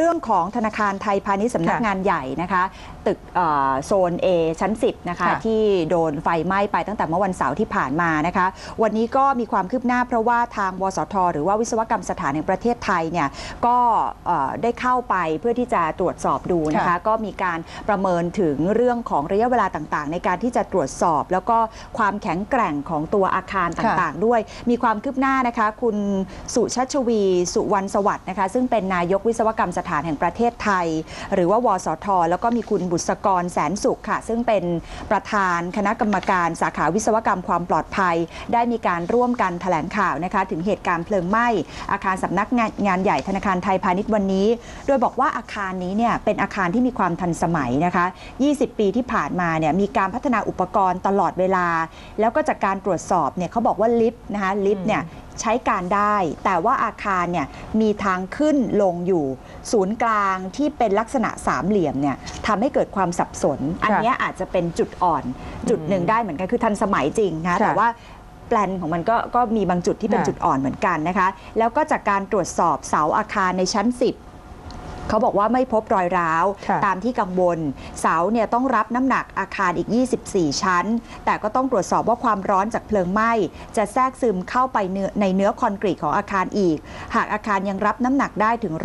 รื่องของธนาคารไทยพาณิชย์สำนักงานใหญ่นะคะตึกโซน A ชั้น 10นะคะที่โดนไฟไหม้ไปตั้งแต่เมื่อวันเสาร์ที่ผ่านมานะคะวันนี้ก็มีความคืบหน้าเพราะว่าทางวสท.หรือว่าวิศวกรรมสถานแห่งประเทศไทยเนี่ยก็ได้เข้าไปเพื่อที่จะตรวจสอบดูนะคะก็มีการประเมินถึงเรื่องของระยะเวลาต่างๆในการที่จะตรวจสอบแล้วก็ความแข็งแกร่งของตัวอาคารต่างๆด้วยมีความคืบหน้านะคะคุณสุชัชวีสุวรรณสวัสดิ์นะคะซึ่งเป็นนายกวิศวกรรมสถานแห่งประเทศไทยหรือว่าวสท.แล้วก็มีคุณบุษกรแสนสุขค่ะซึ่งเป็นประธานคณะกรรมการสาขาวิศวกรรมความปลอดภัยได้มีการร่วมกันแถลงข่าวนะคะถึงเหตุการณ์เพลิงไหม้อาคารสำนักงานใหญ่ธนาคารไทยพาณิชย์วันนี้โดยบอกว่าอาคารนี้เนี่ยเป็นอาคารที่มีความทันสมัยนะคะ20 ปีที่ผ่านมาเนี่ยมีการพัฒนาอุปกรณ์ตลอดเวลาแล้วก็จากการตรวจสอบเนี่ยเขาบอกว่าลิฟต์นะคะลิฟต์เนี่ยใช้การได้แต่ว่าอาคารเนี่ยมีทางขึ้นลงอยู่ศูนย์กลางที่เป็นลักษณะสามเหลี่ยมเนี่ยทำให้เกิดความสับสนอันนี้อาจจะเป็นจุดอ่อนจุดหนึ่งได้เหมือนกันคือทันสมัยจริงนะแต่ว่าแปลนของมันก็มีบางจุดที่เป็นจุดอ่อนเหมือนกันนะคะแล้วก็จากการตรวจสอบเสาอาคารในชั้น 10เขาบอกว่าไม่พบรอยร้าวตามที่กังวลเสาเนี่ยต้องรับน้ำหนักอาคารอีก24ชั้นแต่ก็ต้องตรวจสอบว่าความร้อนจากเพลิงไหม้จะแทรกซึมเข้าไปในเนื้อคอนกรีตของอาคารอีกหากอาคารยังรับน้ำหนักได้ถึง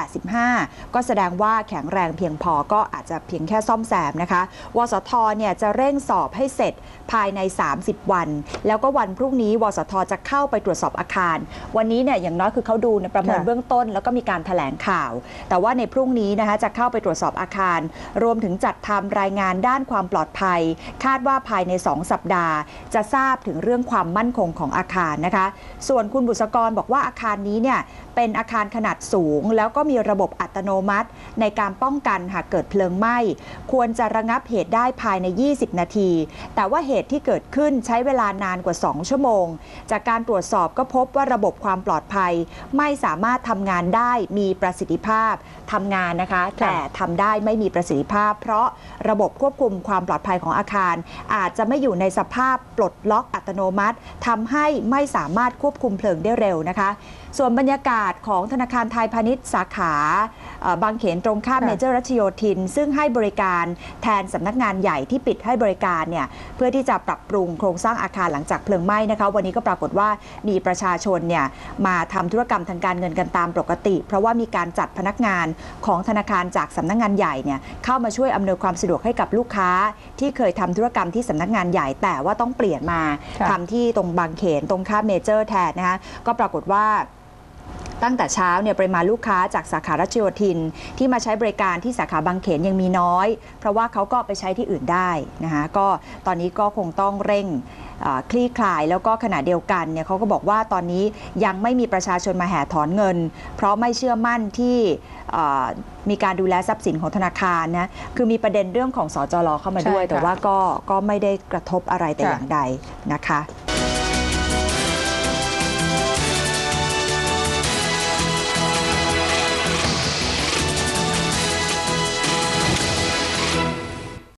85%ก็แสดงว่าแข็งแรงเพียงพอก็อาจจะเพียงแค่ซ่อมแซมนะคะวสท.เนี่ยจะเร่งสอบให้เสร็จภายใน30 วันแล้วก็วันพรุ่งนี้วสท.จะเข้าไปตรวจสอบอาคารวันนี้เนี่ยอย่างน้อยคือเขาดูประเมินเบื้องต้นแล้วก็มีการแถลงข่าวแต่ว่าในพรุ่งนี้นะคะจะเข้าไปตรวจสอบอาคารรวมถึงจัดทำรายงานด้านความปลอดภัยคาดว่าภายใน2 สัปดาห์จะทราบถึงเรื่องความมั่นคงของอาคารนะคะส่วนคุณบุษกรบอกว่าอาคารนี้เนี่ยเป็นอาคารขนาดสูงแล้วก็มีระบบอัตโนมัติในการป้องกันหากเกิดเพลิงไหม้ควรจะระงับเหตุได้ภายใน20 นาทีแต่ว่าเหตุที่เกิดขึ้นใช้เวลานานกว่า2 ชั่วโมงจากการตรวจสอบก็พบว่าระบบความปลอดภัยไม่สามารถทำงานได้มีประสิทธิภาพทำงานนะคะแต่ทำได้ไม่มีประสิทธิภาพเพราะระบบควบคุมความปลอดภัยของอาคารอาจจะไม่อยู่ในสภาพปลดล็อกอัตโนมัติทำให้ไม่สามารถควบคุมเพลิงได้เร็วนะคะส่วนบรรยากาศของธนาคารไทยพาณิชย์สาขาบางเขนตรงข้ามเมเจอร์รัชโยธินซึ่งให้บริการแทนสำนักงานใหญ่ที่ปิดให้บริการเนี่ยเพื่อที่จะปรับปรุงโครงสร้างอาคารหลังจากเพลิงไหม้นะคะวันนี้ก็ปรากฏว่ามีประชาชนเนี่ยมาทำธุรกรรมทางการเงินกันตามปกติเพราะว่ามีการจัดพนักงานของธนาคารจากสำนักงานใหญ่เนี่ยเข้ามาช่วยอำนวยความสะดวกให้กับลูกค้าที่เคยทำธุรกรรมที่สำนักงานใหญ่แต่ว่าต้องเปลี่ยนมาทำที่ตรงบางเขนตรงข้ามเมเจอร์แทนนะคะก็ปรากฏว่าตั้งแต่เช้าเนี่ยปริมาณลูกค้าจากสาขารัชโยธินที่มาใช้บริการที่สาขาบางเขนยังมีน้อยเพราะว่าเขาก็ไปใช้ที่อื่นได้นะคะก็ตอนนี้ก็คงต้องเร่งคลี่คลายแล้วก็ขณะเดียวกันเนี่ยเขาก็บอกว่าตอนนี้ยังไม่มีประชาชนมาแห่ถอนเงินเพราะไม่เชื่อมั่นที่มีการดูแลทรัพย์สินของธนาคารนะคือมีประเด็นเรื่องของสจล.เข้ามาด้วยแต่ว่าก็ไม่ได้กระทบอะไรแต่อย่างใดนะคะ